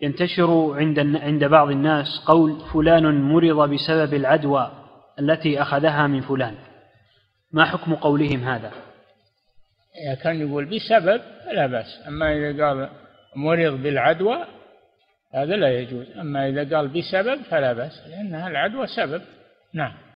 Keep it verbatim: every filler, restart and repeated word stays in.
ينتشر عند عند بعض الناس قول فلان مرض بسبب العدوى التي أخذها من فلان، ما حكم قولهم هذا؟ إذا كان يقول بسبب فلا بأس، أما إذا قال مرض بالعدوى هذا لا يجوز، أما إذا قال بسبب فلا بأس، لأنها العدوى سبب. نعم.